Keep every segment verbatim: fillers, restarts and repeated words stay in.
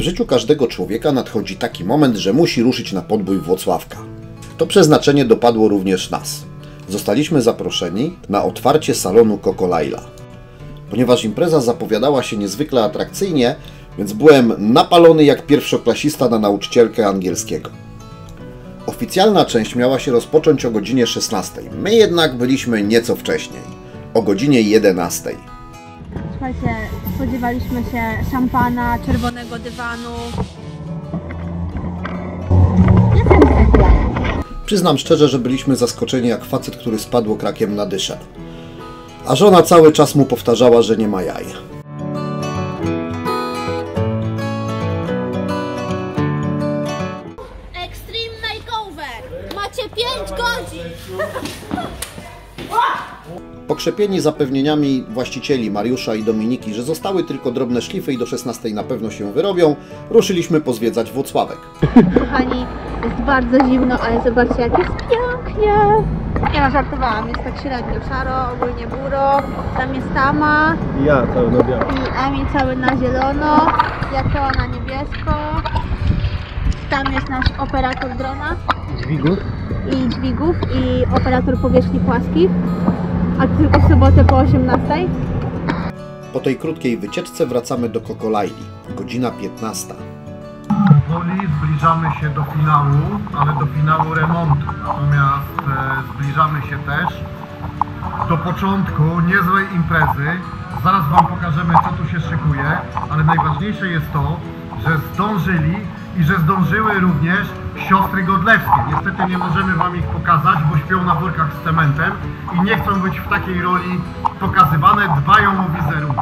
życiu każdego człowieka nadchodzi taki moment, że musi ruszyć na podbój Włocławka. To przeznaczenie dopadło również nas. Zostaliśmy zaproszeni na otwarcie salonu Coco Laila. Ponieważ impreza zapowiadała się niezwykle atrakcyjnie, więc byłem napalony jak pierwszoklasista na nauczycielkę angielskiego. Oficjalna część miała się rozpocząć o godzinie szesnastej. My jednak byliśmy nieco wcześniej, o godzinie jedenastej. Słuchajcie, spodziewaliśmy się szampana, czerwonego dywanu. Przyznam szczerze, że byliśmy zaskoczeni jak facet, który spadł krakiem na dyszę. A żona cały czas mu powtarzała, że nie ma jaj. Extreme Makeover! Macie pięć godzin! Pokrzepieni zapewnieniami właścicieli Mariusza i Dominiki, że zostały tylko drobne szlify i do szesnastej na pewno się wyrobią, ruszyliśmy pozwiedzać Włocławek. Kochani, jest bardzo zimno, ale zobaczcie, jak jest pięknie! Nie no, żartowałam, jest tak średnio szaro, ogólnie buro, tam jest Tama. I ja cały na biało. I Ami cały na zielono, ja cała na niebiesko. Tam jest nasz operator drona. Dźwigów? I dźwigów, i operator powierzchni płaskich. A tylko w sobotę po osiemnastej. Po tej krótkiej wycieczce wracamy do Coco Laili. Godzina piętnasta. Powoli zbliżamy się do finału, ale do finału remontu. Natomiast e, zbliżamy się też do początku niezłej imprezy. Zaraz Wam pokażemy, co tu się szykuje, ale najważniejsze jest to, że zdążyli i że zdążyły również siostry Godlewskie. Niestety nie możemy Wam ich pokazać, bo śpią na workach z cementem i nie chcą być w takiej roli pokazywane, dbają o wizerunek.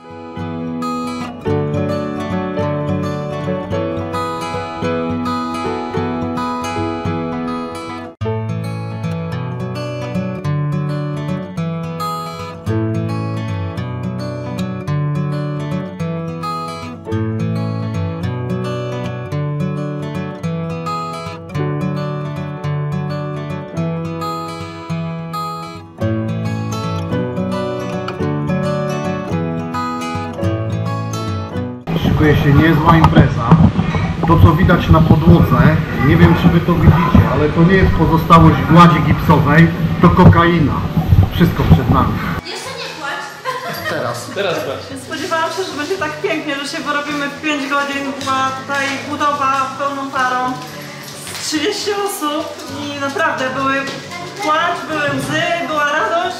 Szykuje się niezła impreza. To, co widać na podłodze, nie wiem, czy Wy to widzicie, ale to nie jest pozostałość gładzi gipsowej, to kokaina. Wszystko przed nami. Jeszcze nie płacz! Teraz. Teraz patrz. Spodziewałam się, że będzie tak pięknie, że się wyrobimy w pięć godzin, była tutaj budowa pełną parą. trzydzieści osób i naprawdę były płacz, były łzy, była radość.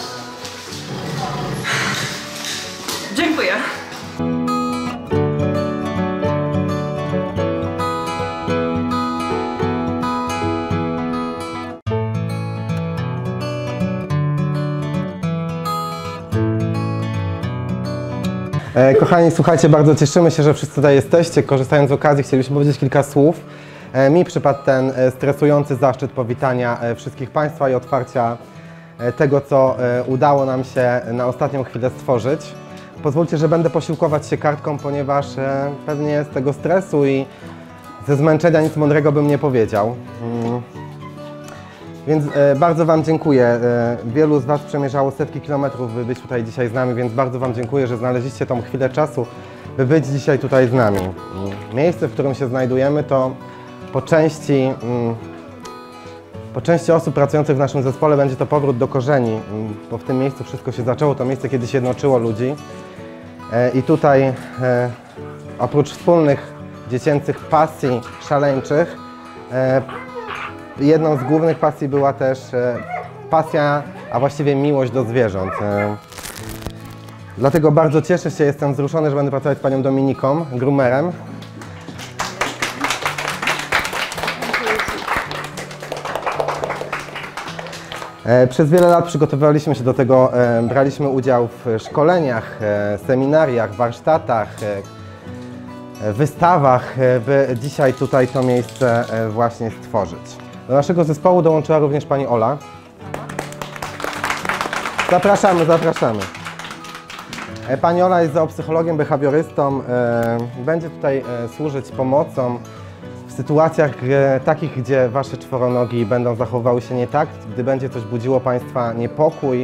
Dziękuję. Kochani, słuchajcie, bardzo cieszymy się, że wszyscy tutaj jesteście. Korzystając z okazji, chcielibyśmy powiedzieć kilka słów. Mi przypadł ten stresujący zaszczyt powitania wszystkich Państwa i otwarcia tego, co udało nam się na ostatnią chwilę stworzyć. Pozwólcie, że będę posiłkować się kartką, ponieważ pewnie z tego stresu i ze zmęczenia nic mądrego bym nie powiedział. Więc e, bardzo Wam dziękuję. E, wielu z Was przemierzało setki kilometrów, by być tutaj dzisiaj z nami, więc bardzo Wam dziękuję, że znaleźliście tą chwilę czasu, by być dzisiaj tutaj z nami. Miejsce, w którym się znajdujemy, to po części, mm, po części osób pracujących w naszym zespole będzie to powrót do korzeni, mm, bo w tym miejscu wszystko się zaczęło, to miejsce kiedyś jednoczyło ludzi. E, I tutaj e, oprócz wspólnych dziecięcych pasji szaleńczych, e, jedną z głównych pasji była też e, pasja, a właściwie miłość do zwierząt. E, dlatego bardzo cieszę się, jestem wzruszony, że będę pracować z panią Dominiką, groomerem. E, przez wiele lat przygotowywaliśmy się do tego, e, braliśmy udział w szkoleniach, e, seminariach, warsztatach, e, wystawach, e, by dzisiaj tutaj to miejsce e, właśnie stworzyć. Do naszego zespołu dołączyła również pani Ola. Zapraszamy, zapraszamy. Pani Ola jest zoopsychologiem, behawiorystą. Będzie tutaj służyć pomocą w sytuacjach takich, gdzie Wasze czworonogi będą zachowywały się nie tak, gdy będzie coś budziło Państwa niepokój.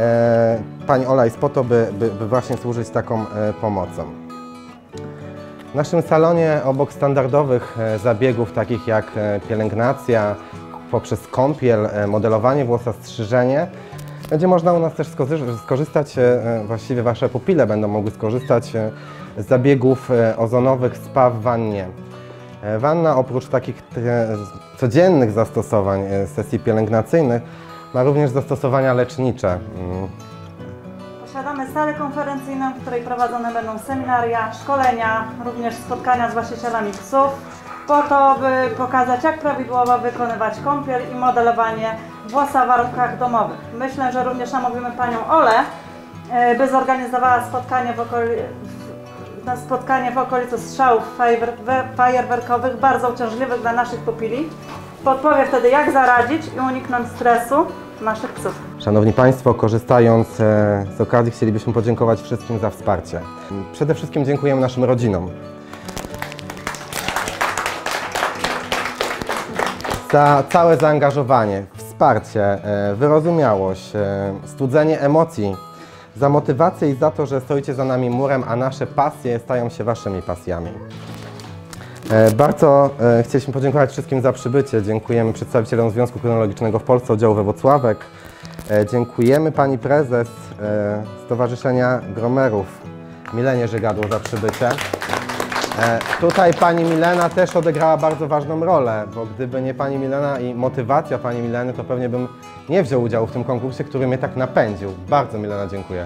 Pani Ola jest po to, by, by, by właśnie służyć taką pomocą. W naszym salonie obok standardowych zabiegów takich jak pielęgnacja, poprzez kąpiel, modelowanie włosa, strzyżenie, będzie można u nas też skorzystać, właściwie Wasze pupile będą mogły skorzystać z zabiegów ozonowych spa w wannie. Wanna oprócz takich codziennych zastosowań sesji pielęgnacyjnych ma również zastosowania lecznicze. Posiadamy salę konferencyjną, w której prowadzone będą seminaria, szkolenia, również spotkania z właścicielami psów, po to, by pokazać, jak prawidłowo wykonywać kąpiel i modelowanie włosa w warunkach domowych. Myślę, że również namówimy Panią Olę, by zorganizowała spotkanie w, okoli... na spotkanie w okolicy strzałów fajerwerkowych, bardzo uciążliwych dla naszych pupili. Podpowie wtedy, jak zaradzić i uniknąć stresu naszych psów. Szanowni Państwo, korzystając z okazji, chcielibyśmy podziękować wszystkim za wsparcie. Przede wszystkim dziękujemy naszym rodzinom za całe zaangażowanie, wsparcie, wyrozumiałość, studzenie emocji, za motywację i za to, że stoicie za nami murem, a nasze pasje stają się Waszymi pasjami. Bardzo chcieliśmy podziękować wszystkim za przybycie. Dziękujemy przedstawicielom Związku Kynologicznego w Polsce, oddziału we Włocławek. Dziękujemy Pani Prezes Stowarzyszenia Gromerów Milenie Żygadło za przybycie. Tutaj Pani Milena też odegrała bardzo ważną rolę, bo gdyby nie Pani Milena i motywacja Pani Mileny, to pewnie bym nie wziął udziału w tym konkursie, który mnie tak napędził. Bardzo Milena dziękuję.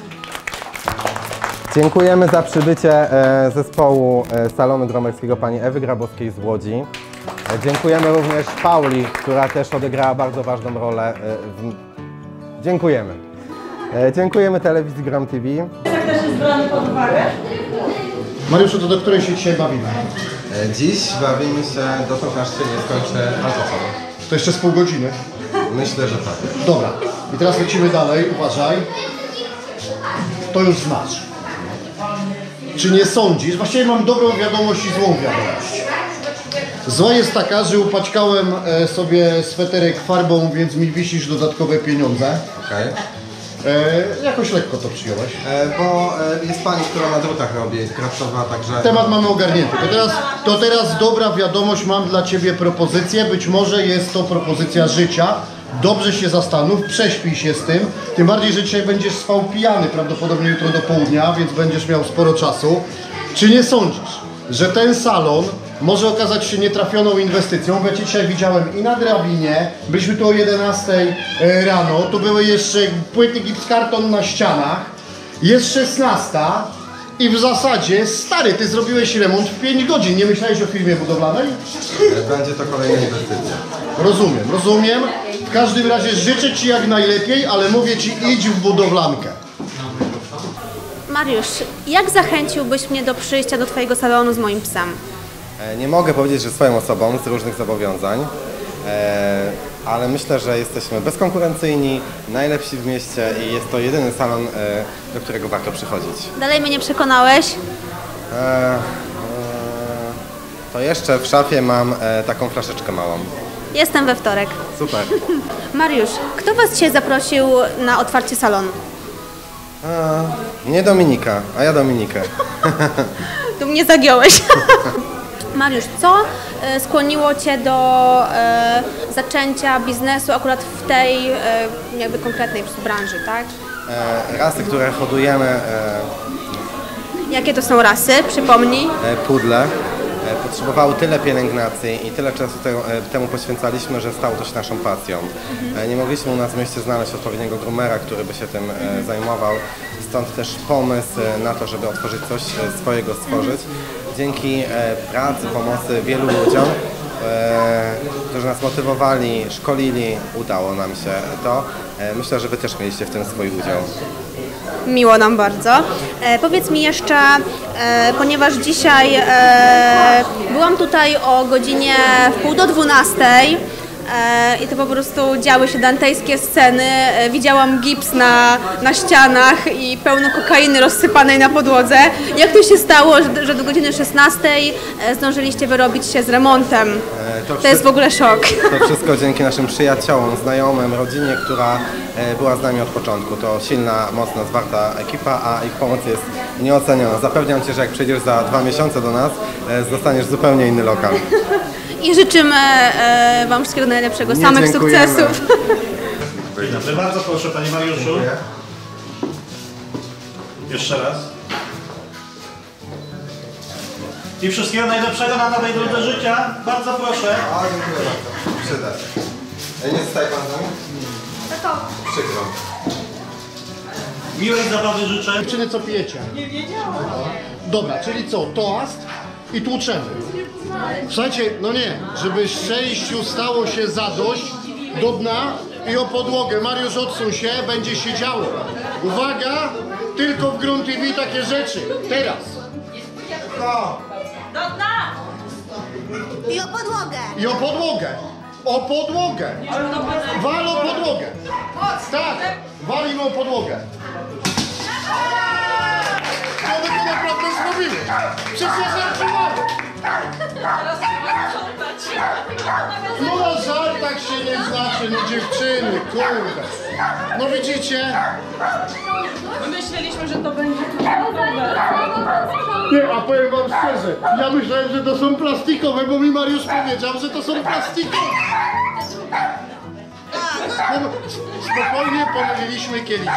Dziękujemy za przybycie zespołu Salonu Gromerskiego Pani Ewy Grabowskiej z Łodzi. Dziękujemy również Pauli, która też odegrała bardzo ważną rolę. Dziękujemy. Dziękujemy Telewizji Grom T V. Jak też jest brany pod uwagę? Mariuszu, to do której się dzisiaj bawimy? Dziś bawimy się dotąd, aż się nie skończy alkohol. To jeszcze z pół godziny. Myślę, że tak. Dobra, i teraz lecimy dalej, uważaj. To już znasz. Czy nie sądzisz? Właściwie mam dobrą wiadomość i złą wiadomość. Zła jest taka, że upaćkałem sobie sweterek farbą, więc mi wisisz dodatkowe pieniądze. Okej. E, jakoś lekko to przyjąłeś. E, bo e, jest Pani, która na drutach robi, pracowała, także... Temat mamy ogarnięty. To teraz, to teraz dobra wiadomość, mam dla Ciebie propozycję. Być może jest to propozycja życia. Dobrze się zastanów, prześpij się z tym. Tym bardziej, że dzisiaj będziesz spał pijany prawdopodobnie jutro do południa, więc będziesz miał sporo czasu. Czy nie sądzisz, że ten salon może okazać się nietrafioną inwestycją? Bo ja Cię dzisiaj widziałem i na drabinie, byliśmy tu o jedenastej rano, tu były jeszcze płyty gipskarton na ścianach, jest szesnasta i w zasadzie, stary, Ty zrobiłeś remont w pięć godzin, nie myślałeś o firmie budowlanej? Będzie to kolejna inwestycja. Rozumiem, rozumiem. W każdym razie życzę Ci jak najlepiej, ale mówię Ci, idź w budowlankę. Mariusz, jak zachęciłbyś mnie do przyjścia do Twojego salonu z moim psem? Nie mogę powiedzieć, że swoją osobą z różnych zobowiązań, ale myślę, że jesteśmy bezkonkurencyjni, najlepsi w mieście i jest to jedyny salon, do którego warto przychodzić. Dalej mnie nie przekonałeś? To jeszcze w szafie mam taką flaszeczkę małą. Jestem we wtorek. Super. Mariusz, kto Was dzisiaj zaprosił na otwarcie salonu? A, nie Dominika, a ja Dominikę. Tu mnie zagiąłeś. Mariusz, co e, skłoniło Cię do e, zaczęcia biznesu akurat w tej e, jakby konkretnej branży, tak? E, rasy, które hodujemy, e, Jakie to są rasy? Przypomnij. e, pudle, e, potrzebowały tyle pielęgnacji i tyle czasu te, e, temu poświęcaliśmy, że stało to się naszą pasją. E, nie mogliśmy u nas w mieście znaleźć odpowiedniego groomera, który by się tym e, zajmował. Stąd też pomysł e, na to, żeby otworzyć coś e, swojego, stworzyć. Dzięki e, pracy, pomocy wielu ludziom, e, którzy nas motywowali, szkolili, udało nam się to. E, myślę, że Wy też mieliście w tym swój udział. Miło nam bardzo. E, powiedz mi jeszcze, e, ponieważ dzisiaj e, byłam tutaj o godzinie w pół do dwunastej e, i to po prostu działy się dantejskie sceny. E, widziałam gips na, na ścianach i pełno kokainy rozsypanej na podłodze. Jak to się stało, że, że do godziny szesnastej e, zdążyliście wyrobić się z remontem? E, To, to jest w ogóle szok. To wszystko dzięki naszym przyjaciołom, znajomym, rodzinie, która była z nami od początku. To silna, mocna, zwarta ekipa, a ich pomoc jest nieoceniona. Zapewniam Cię, że jak przyjdziesz za dwa miesiące do nas, dostaniesz zupełnie inny lokal. I życzymy e, Wam wszystkiego najlepszego, Nie samych dziękujemy. sukcesów. Dobry, bardzo proszę Panie Mariuszu. Jeszcze raz. I wszystkiego najlepszego na nowej drodze życia. Bardzo proszę. A, dziękuję bardzo. Przyda się. Nie zostaje Pan z nami? To to. Przykro. Miłej zabawy życzę. Dziewczyny, co pijecie? Nie wiedziałam. Dobra, czyli co? Toast i tłuczemy. Słuchajcie, no nie, żeby szczęściu stało się zadość do dna i o podłogę. Mariusz, odsuń się, będzie się działo. Uwaga, tylko w Grunt T V takie rzeczy. Teraz. I o podłogę. I o podłogę. O podłogę. Wal o podłogę. Tak, walimy o podłogę. One to naprawdę zrobiły. Przecież ja żartowałem. No na żartach się nie znaczy, no dziewczyny, kurde. No widzicie? Myśleliśmy, że to będzie Nie, a powiem wam szczerze, ja myślałem, że to są plastikowe, bo mi Mariusz powiedział, że to są plastikowe. No, spokojnie pomyliliśmy kieliszki.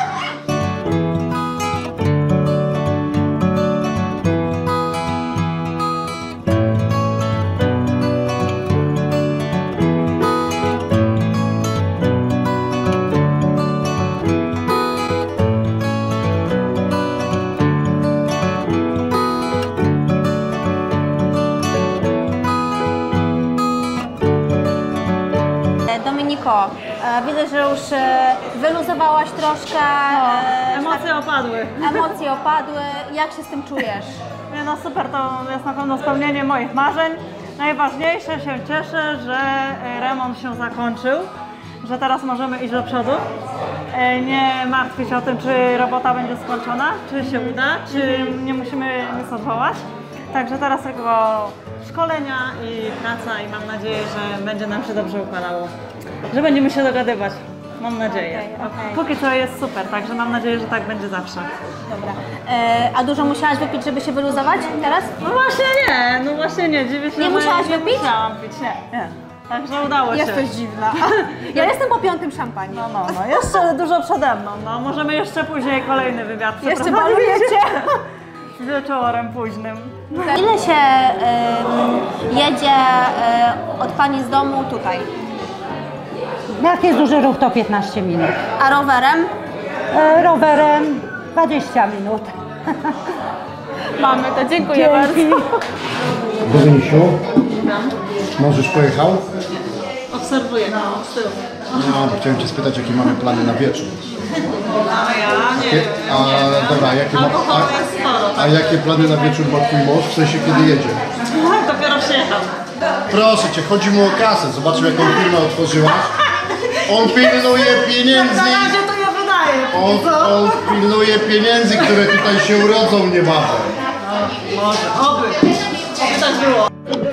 Dominiko, e, widzę, że już e, wyluzowałaś troszkę. E, Emocje opadły. Emocje opadły. Jak się z tym czujesz? Nie, no super, to jest na pewno spełnienie moich marzeń. Najważniejsze, się cieszę, że remont się zakończył, że teraz możemy iść do przodu. Nie martwić się o tym, czy robota będzie skończona, czy się uda, czy nie musimy nic odwołać. Także teraz tylko szkolenia i praca i mam nadzieję, że będzie nam się dobrze układało. Że będziemy się dogadywać. Mam nadzieję. Okay, okay. Póki co jest super, także mam nadzieję, że tak będzie zawsze. Dobra. E, a dużo musiałaś wypić, żeby się wyluzować teraz? No właśnie nie, no właśnie nie. Dziwię się, Nie że musiałaś nie wypić? musiałam pić, nie, nie. Także udało się. Jesteś dziwna. Ja jestem po piątym szampanie. No, no, no. Jeszcze dużo przede mną. No, możemy jeszcze później kolejny wywiad Jeszcze przeprowadzić. balujecie? Wieczorem późnym. Ile się y, jedzie y, od Pani z domu tutaj? Jak jest duży ruch, to piętnaście minut. A rowerem? E, rowerem dwadzieścia minut. Mamy to, dziękuję Dzięki. bardzo. Dominisiu, mąż już pojechał? Obserwuję, no, z tyłu. No, chciałem Cię spytać, jakie mamy plany na wieczór. A ja nie wiem. A dobra, jakie, ma, Alkoholu jest sporo, a, a jakie plany na wieczór ma Twój mąż, w sensie kiedy jedzie? Dopiero przyjechał. Proszę Cię, chodzi mu o kasę, zobaczmy jaką firmę otworzyłaś. On pilnuje pieniędzy, Na razie to ja wydaję. on, Co? on pilnuje pieniędzy, które tutaj się urodzą niebawem. Może, oby. Oby tak było.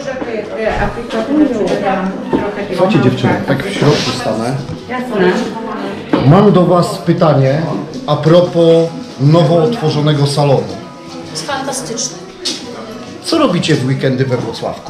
Słuchajcie dziewczyny, tak w środku stanę. Mam do Was pytanie a propos nowo otworzonego salonu. Jest fantastyczny. Co robicie w weekendy we Włocławku?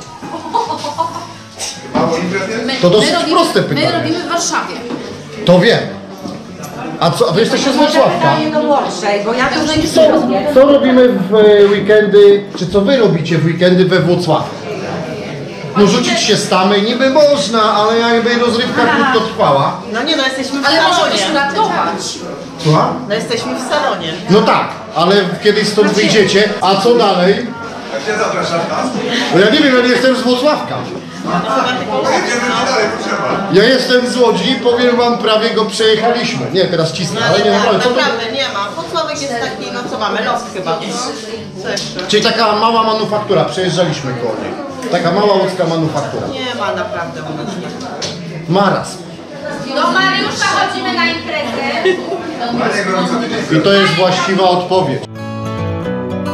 My, To dosyć my robimy, proste My pytanie. robimy w Warszawie. To wiem. A co, a Wy jesteście z Włocławka? do młodszej, bo ja to już nie Co, co robimy w e, weekendy, czy co Wy robicie w weekendy we Włocławku? No rzucić się z tamy niby można, ale jakby rozrywka krótko trwała. No nie, no jesteśmy w Ale salonie. możemy uratować. Słucham? No jesteśmy w salonie. No tak, ale kiedyś stąd wyjdziecie, a co dalej? Gdzie zapraszam nas? No ja nie wiem, ja nie jestem z Włocławka. Jedziemy dalej, potrzeba. Ja jestem z Łodzi, powiem Wam, prawie go przejechaliśmy. Nie, teraz cisnę, ale nie naprawdę. Co to? Naprawdę nie ma. Włocławek jest taki, no co mamy, los chyba. Co jeszcze? Czyli taka mała manufaktura, przejeżdżaliśmy koło niej. Taka mała łódzka manufaktura. Nie ma naprawdę u nas nie ma. Maraz. Do Mariusza chodzimy na imprezę. Panie gorąco tydzień. I to jest właściwa odpowiedź.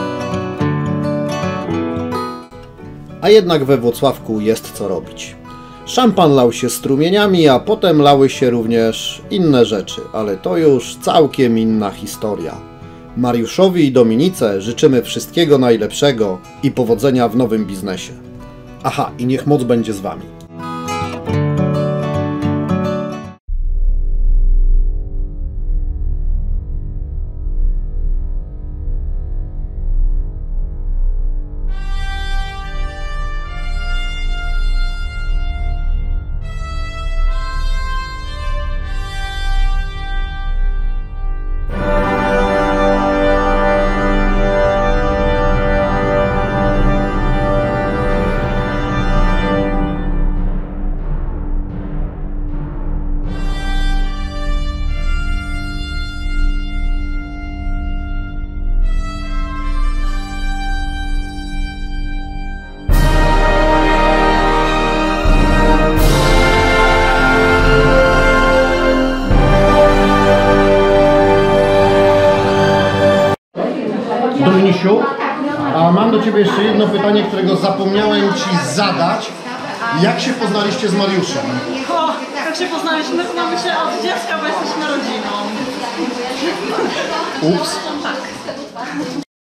A jednak we Włocławku jest co robić. Szampan lał się strumieniami, a potem lały się również inne rzeczy, ale to już całkiem inna historia. Mariuszowi i Dominice życzymy wszystkiego najlepszego i powodzenia w nowym biznesie. Aha, i niech moc będzie z Wami. Dominisiu, a mam do Ciebie jeszcze jedno pytanie, którego zapomniałem Ci zadać. Jak się poznaliście z Mariuszem? O, jak się poznaliśmy, znamy się od dziecka, bo jesteśmy rodziną. Ups. Tak.